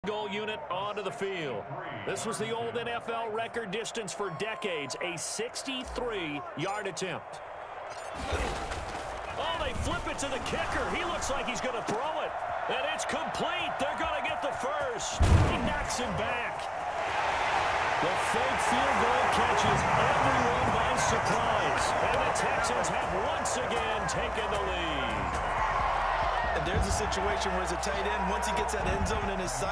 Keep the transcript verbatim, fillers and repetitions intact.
Goal unit onto the field. This was the old N F L record distance for decades, a sixty-three yard attempt. Oh, they flip it to the kicker. He looks like he's going to throw it. And it's complete. They're going to get the first. He knocks him back. The fake field goal catches everyone by surprise. And the Texans have once again taken the lead. And there's a situation where it's a tight end. Once he gets that end zone in his sight,